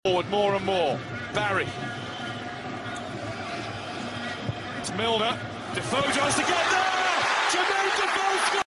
Forward more and more. Barry. It's Milner. Defoe tries to get